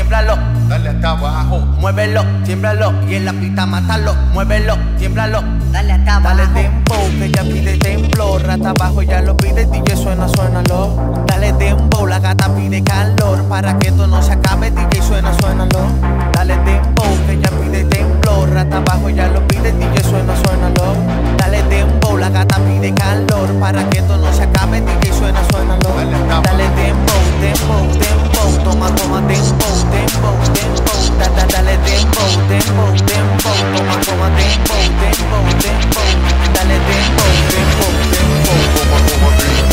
tiémblalo, dale hasta abajo, muévelo, tiémblalo, y en la pista mátalo, muévelo, tiémblalo, Dale hasta abajo. dale dembow, que ella pide temblor, rata abajo ya lo pide, DJ suénalo, dale dembow, la gata pide calor, para que esto no se acabe, DJ suénalo, dale dembow, que ella pide temblor, rata abajo ya lo pide, DJ suénalo, dale dembow, la gata pide calor, para que esto no se acabe, DJ suénalo, dale dembow, dembow, dembow, toma, toma, dembow, dembow, dembow, dale dembow, dembow, dembow, toma, toma, dembow, dembow, dembow, dale dembow, dembow, dembow, toma, toma,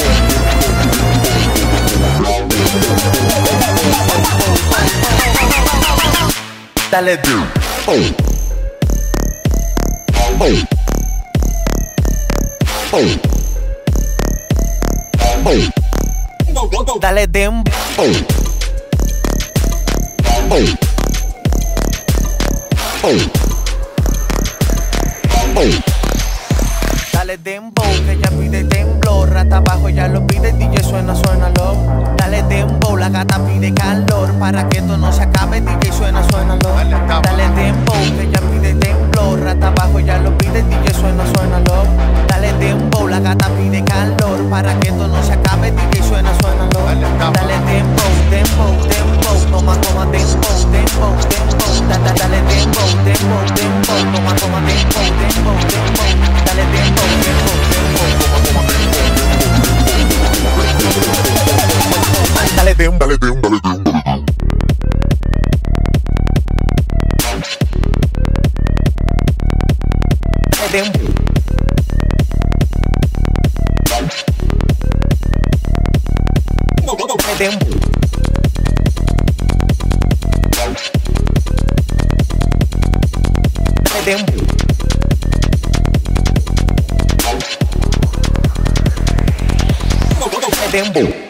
dembow. Dale dembow. Dale dembow. Dale dembow, que ella pide temblor, rata abajo ya lo pide, DJ suénalo. Dale dembow, la gata pide calor, para que esto no se acabe, DJ suénalo. Dale dembow, que ella pide temblor, rata abajo ya lo pide, DJ suénalo. Dale dembow, la gata pide calor, para que esto no se acabe, DJ suénalo. Dale dembow, dembow, dembow, toma, toma, dembow, dembow, dembow, dale dembow, dembow, dembow, toma, toma, dembow, dembow, dembow, dale dembow, dembow, dembow, toma, toma, dembow, dale dembow, dale dembow, dale dembow. Dembow.